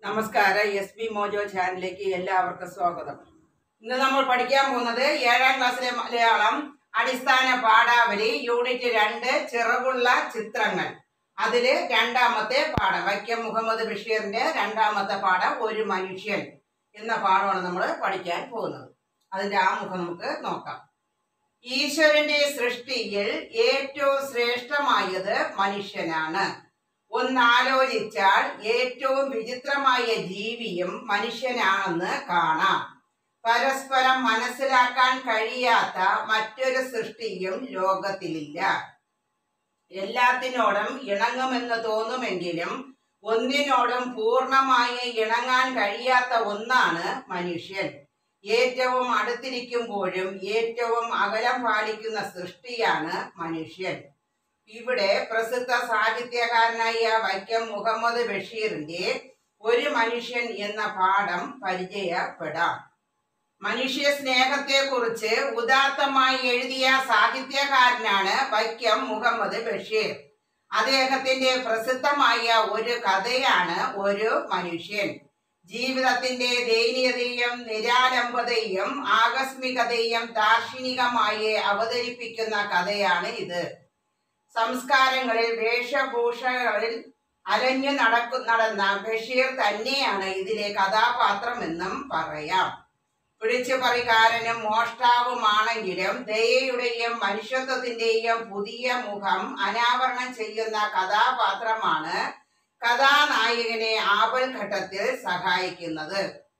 നമസ്കാരം. SB mojo ചാനലിലേക്ക് എല്ലാവർക്കും സ്വാഗതം. ഇന്ന് നമ്മൾ പഠിക്കാൻ പോകുന്നത് 7ാം ക്ലാസ്സിലെ മലയാളം അടിസ്ഥാന പാഠാവലി യൂണിറ്റ് 2 ചിറകുള്ള ചിത്രങ്ങൾ. അതില് രണ്ടാമത്തെ പാഠം വൈക്കം മുഹമ്മദ് ബഷീറിന്റെ രണ്ടാമത്തെ പാഠം ഒരു മനുഷ്യൻ എന്ന പാഠമാണ് നമ്മൾ പഠിക്കാൻ പോകുന്നത്. അതിന്റെ ആമുഖം നമുക്ക് നോക്കാം. ഈശ്വരന്റെ സൃഷ്ടിയിൽ ഏറ്റവും ശ്രേഷ്ഠമായത് മനുഷ്യനാണ്. ഒന്നാലോചിച്ചാൽ ഏറ്റവും വിചിത്രമായ ജീവിയും മനുഷ്യനാണെന്ന് കാണാം. പരസ്പരം മനസ്സിലാക്കാൻ കഴിയാത്ത മറ്റൊരു സൃഷ്ടിയും ലോകത്തിലില്ല. എല്ലാത്തിനോടും ഇണങ്ങുമെന്ന് തോന്നുമെങ്കിലും ഒന്നിനോടും പൂർണ്ണമായി ഇണങ്ങാൻ കഴിയാത്ത ഒന്നാണ് മനുഷ്യൻ. ഏറ്റവും അടുത്തിരിക്കുമ്പോഴും ഏറ്റവും അകലം പാലിക്കുന്ന സൃഷ്ടിയാണ് മനുഷ്യൻ. ഇവിടെ പ്രസിദ്ധ സാഹിത്യകാരനായ വൈക്കം മുഹമ്മദ് ബഷീറിന്റെ ഒരു മനുഷ്യൻ എന്ന പാഠം പരിചയപ്പെടാം. മനുഷ്യ സ്നേഹത്തെ കുറിച്ച് ഉദാത്തമായി എഴുതിയ സാഹിത്യകാരനാണ് വൈക്കം മുഹമ്മദ് ബഷീർ. അദ്ദേഹത്തിന്റെ പ്രസിദ്ധമായ ഒരു കഥയാണ് ഒരു മനുഷ്യൻ. ജീവിതത്തിന്റെ ദയനീയതയും നിരാലംബതയും ആകസ്മികതയും ദാർശനികമായി അവതരിപ്പിക്കുന്ന കഥയാണ് ഇത്. സംസ്കാരങ്ങളിൽ വേഷഭൂഷകളിൽ അലഞ്ഞു നടന്ന ബഷീർ തന്നെയാണ് ഇതിലെ കഥാപാത്രമെന്നും പറയാം. പിടിച്ചുപറിക്കാരനും മോഷ്ടാവുമാണെങ്കിലും ദയയുടെയും മനുഷ്യത്വത്തിന്റെയും പുതിയ മുഖം അനാവരണം ചെയ്യുന്ന കഥാപാത്രമാണ് കഥാനായകനെ ആപൽഘട്ടത്തിൽ സഹായിക്കുന്നത്.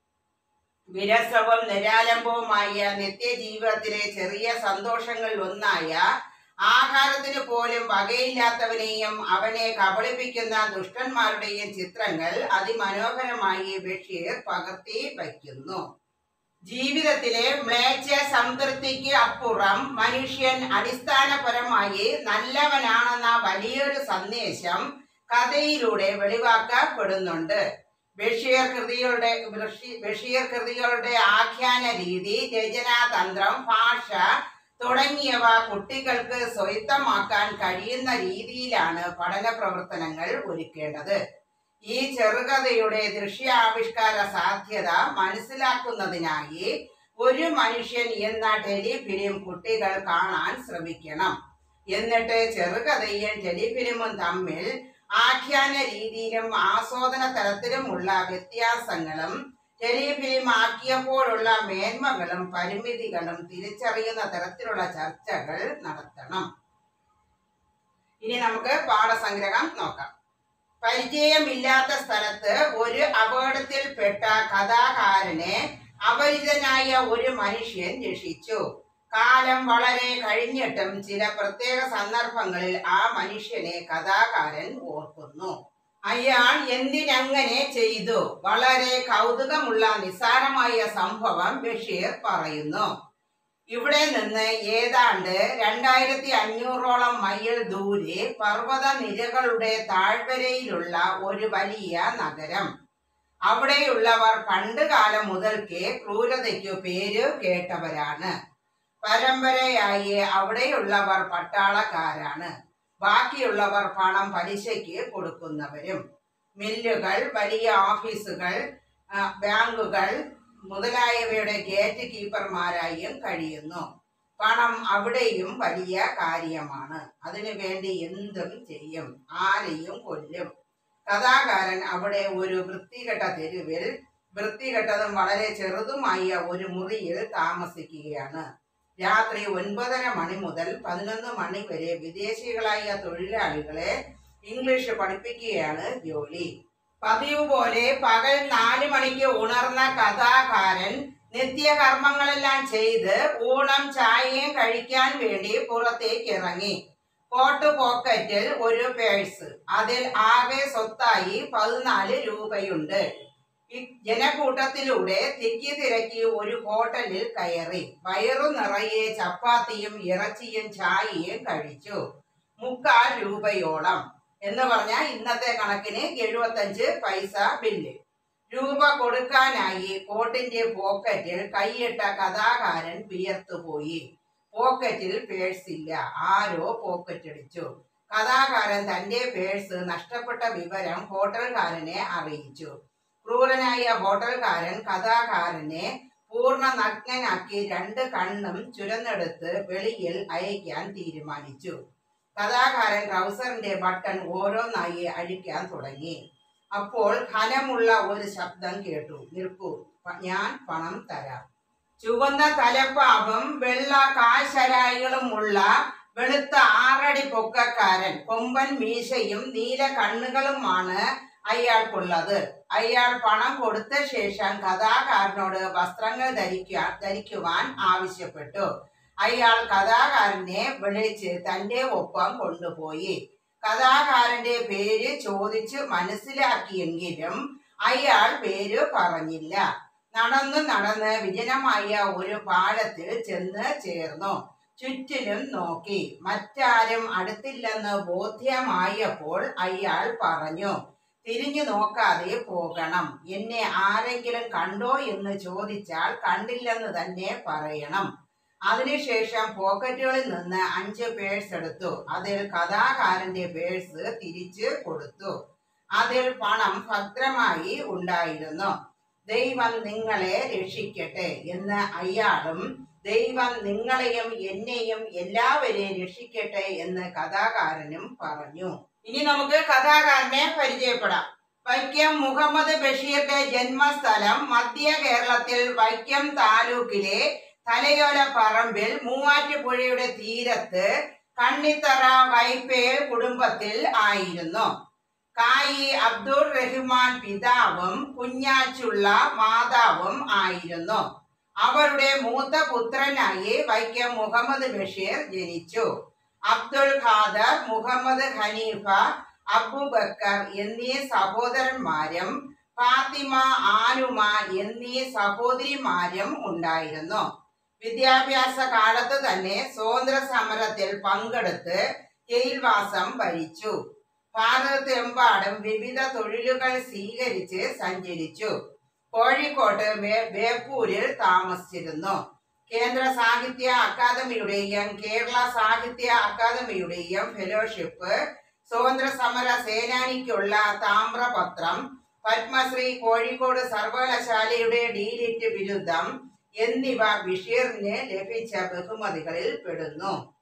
വിരസവും നിരാലംബവുമായ നിത്യജീവിതത്തിലെ ചെറിയ സന്തോഷങ്ങളിൽ ഒന്നായ ആഹാരത്തിന് പോലും വകയില്ലാത്തവനെയും അവനെ കബളിപ്പിക്കുന്ന ദുഷ്ടന്മാരുടെയും ചിത്രങ്ങൾ അതിമനോഹരമായി ബഷീർ പകർത്തി വയ്ക്കുന്നു. ജീവിതത്തിലെ മ്ലേച്ഛ സംതൃപ്തിക്ക് അപ്പുറം മനുഷ്യൻ അടിസ്ഥാനപരമായി നല്ലവനാണെന്ന വലിയൊരു സന്ദേശം കഥയിലൂടെ വെളിവാക്കപ്പെടുന്നുണ്ട്. ബഷീർ കൃതികളുടെ ആഖ്യാന രീതി, രചനാതന്ത്രം, ഭാഷ തുടങ്ങിയവ കുട്ടികൾക്ക് സ്വന്തമാക്കാൻ കഴിയുന്ന രീതിയിലാണ് പഠന പ്രവർത്തനങ്ങൾ ഒരുക്കേണ്ടത്. ഈ ചെറുകഥയുടെ ദൃശ്യാവിഷ്കാര സാധ്യത മനസ്സിലാക്കുന്നതിനായി ഒരു മനുഷ്യൻ എന്ന ടെലിഫിലിം കുട്ടികൾ കാണാൻ ശ്രമിക്കണം. എന്നിട്ട് ചെറുകഥയും ടെലിഫിലിമും തമ്മിൽ ആഖ്യാന രീതിയിലും ആസ്വാദന തലത്തിലുമുള്ള വ്യത്യാസങ്ങളും ടെലിഫിലിം ആക്കിയപ്പോഴുള്ള മേന്മകളും പരിമിതികളും തിരിച്ചറിയുന്ന തരത്തിലുള്ള ചർച്ചകൾ നടത്തണം. ഇനി നമുക്ക് പാഠസംഗ്രഹം നോക്കാം. പരിചയമില്ലാത്ത സ്ഥലത്ത് ഒരു അപകടത്തിൽപ്പെട്ട കഥാകാരനെ അപരിചിതനായ ഒരു മനുഷ്യൻ രക്ഷിച്ചു. കാലം വളരെ കഴിഞ്ഞിട്ടും ചില പ്രത്യേക സന്ദർഭങ്ങളിൽ ആ മനുഷ്യനെ കഥാകാരൻ ഓർക്കുന്നു. അയാൾ എന്തിനങ്ങനെ ചെയ്തു? വളരെ കൗതുകമുള്ള നിസ്സാരമായ സംഭവം ബഷീർ പറയുന്നു. ഇവിടെ നിന്ന് ഏതാണ്ട് 2500ഓളം മൈൽ ദൂരെ പർവ്വത നിരകളുടെ താഴ്വരയിലുള്ള ഒരു വലിയ നഗരം. അവിടെയുള്ളവർ പണ്ട് കാലം മുതൽക്കേ ക്രൂരതയ്ക്കു പേര് കേട്ടവരാണ്. പരമ്പരയായി അവിടെയുള്ളവർ പട്ടാളക്കാരാണ്. ബാക്കിയുള്ളവർ പണം പലിശയ്ക്ക് കൊടുക്കുന്നവരും. മില്ലുകൾ, വലിയ ഓഫീസുകൾ, ബാങ്കുകൾ മുതലായവയുടെ ഗേറ്റ് കീപ്പർമാരായും കഴിയുന്നു. പണം അവിടെയും വലിയ കാര്യമാണ്. അതിനു വേണ്ടി എന്തും ചെയ്യും, ആരെയും കൊല്ലും. കഥാകാരൻ അവിടെ ഒരു വൃത്തികെട്ട തെരുവിൽ വൃത്തികെട്ടതും വളരെ ചെറുതുമായ ഒരു മുറിയിൽ താമസിക്കുകയാണ്. രാത്രി 9:30 മണി മുതൽ 11 മണി വരെ വിദേശികളായ തൊഴിലാളികളെ ഇംഗ്ലീഷ് പഠിപ്പിക്കുകയാണ് ജോലി. പതിവ് പോലെ പകൽ 4 മണിക്ക് ഉണർന്ന കഥാകാരൻ നിത്യകർമ്മങ്ങളെല്ലാം ചെയ്ത് ഊണും ചായയും കഴിക്കാൻ വേണ്ടി പുറത്തേക്ക് ഇറങ്ങി. കോട്ട് പോക്കറ്റിൽ ഒരു പേഴ്സ്. അതിൽ ആകെ സ്വത്തായി 14 രൂപയുണ്ട്. ജനക്കൂട്ടത്തിലൂടെ തിക്കി തിരക്കി ഒരു ഹോട്ടലിൽ കയറി. വയറു നിറയെ ചപ്പാത്തിയും ഇറച്ചിയും ചായയും കഴിച്ചു. 3/4 രൂപയോളം എന്ന് പറഞ്ഞാൽ ഇന്നത്തെ കണക്കിന് 75 പൈസ ബില്ല്. രൂപ കൊടുക്കാനായി കോട്ടിന്റെ പോക്കറ്റിൽ കൈയിട്ട കഥാകാരൻ വിയർത്തുപോയി. പോക്കറ്റിൽ പേഴ്സില്ല. ആരോ പോക്കറ്റടിച്ചു. കഥാകാരൻ തന്റെ പേഴ്സ് നഷ്ടപ്പെട്ട വിവരം ഹോട്ടൽക്കാരനെ അറിയിച്ചു. ക്രൂരനായ ഹോട്ടൽക്കാരൻ കഥാകാരനെ പൂർണ്ണ നഗ്നനാക്കി 2 കണ്ണും ചുരന്നെടുത്ത് വെളിയിൽ അയക്കാൻ തീരുമാനിച്ചു. കഥാകാരൻ ട്രൗസറിന്റെ ബട്ടൺ ഓരോന്നായി അഴിക്കാൻ തുടങ്ങി. അപ്പോൾ ഘനമുള്ള ഒരു ശബ്ദം കേട്ടു. നിൽക്കൂ, ഞാൻ പണം തരാം. ചുവന്ന തലപ്പാവും വെള്ള കാൽശരായികളുമുള്ള വെളുത്ത 6 അടി പൊക്കക്കാരൻ, കൊമ്പൻ മീശയും നീല കണ്ണുകളുമാണ് അയാൾക്കുള്ളത്. അയാൾ പണം കൊടുത്ത ശേഷം കഥാകാരനോട് വസ്ത്രങ്ങൾ ധരിക്കുവാൻ ആവശ്യപ്പെട്ടു. അയാൾ കഥാകാരനെ വിളിച്ച് തന്റെ ഒപ്പം കൊണ്ടുപോയി. കഥാകാരന്റെ പേര് ചോദിച്ച് മനസ്സിലാക്കിയെങ്കിലും അയാൾ പേര് പറഞ്ഞില്ല. നടന്ന് വിജനമായ ഒരു പാലത്തിൽ ചെന്ന് ചേർന്നു. ചുറ്റിലും നോക്കി. മറ്റാരും അടുത്തില്ലെന്ന് ബോധ്യമായപ്പോൾ അയാൾ പറഞ്ഞു, തിരിഞ്ഞു നോക്കാതെ പോകണം. എന്നെ ആരെങ്കിലും കണ്ടോ എന്ന് ചോദിച്ചാൽ കണ്ടില്ലെന്ന് തന്നെ പറയണം. അതിനുശേഷം പോക്കറ്റുകളിൽ നിന്ന് 5 പേഴ്സ് എടുത്തു. അതിൽ കഥാകാരന്റെ പേഴ്സ് തിരിച്ചു കൊടുത്തു. അതിൽ പണം ഭദ്രമായി ഉണ്ടായിരുന്നു. ദൈവം നിങ്ങളെ രക്ഷിക്കട്ടെ എന്ന് അയാളും ദൈവം നിങ്ങളെയും എന്നെയും എല്ലാവരെയും രക്ഷിക്കട്ടെ എന്ന് കഥാകാരനും പറഞ്ഞു. ഇനി നമുക്ക് കഥാകാരനെ പരിചയപ്പെടാം. വൈക്കം മുഹമ്മദ് ബഷീറിന്റെ ജന്മസ്ഥലം മധ്യ കേരളത്തിൽ വൈക്കം താലൂക്കിലെ തലയോല പറമ്പിൽ മൂവാറ്റുപുഴയുടെ തീരത്ത് കണ്ണിത്തറ വൈപ്പേൽ കുടുംബത്തിൽ ആയിരുന്നു. കായി അബ്ദുൾ റഹ്മാൻ പിതാവും കുഞ്ഞാച്ചുള്ള മാതാവും ആയിരുന്നു. അവരുടെ മൂത്ത പുത്രനായി വൈക്കം മുഹമ്മദ് ബഷീർ ജനിച്ചു. അബ്ദുൾ ഖാദർ, മുഹമ്മദ് ഹനീഫ, അബൂബക്കർ എന്നീ സഹോദരന്മാരും ഫാത്തിമ, ആനുമ എന്നീ സഹോദരിമാരും ഉണ്ടായിരുന്നു. വിദ്യാഭ്യാസ കാലത്ത് തന്നെ സ്വാതന്ത്ര്യ സമരത്തിൽ പങ്കെടുത്ത് ജയിൽവാസം ഭരിച്ചു. ഭാരതത്തെമ്പാടും വിവിധ തൊഴിലുകൾ സ്വീകരിച്ച് സഞ്ചരിച്ചു. കോഴിക്കോട്ട് ബേപ്പൂരിൽ താമസിച്ചിരുന്നു. കേന്ദ്ര സാഹിത്യ അക്കാദമിയുടെയും കേരള സാഹിത്യ അക്കാദമിയുടെയും ഫെലോഷിപ്പ്, സ്വാതന്ത്ര്യ സമര സേനാനിക്കുള്ള താമ്രപത്രം, പത്മശ്രീ, കോഴിക്കോട് സർവകലാശാലയുടെ ഡീലിറ്റ് ബിരുദം എന്നിവ ബഷീറിന് ലഭിച്ച ബഹുമതികളിൽ പെടുന്നു.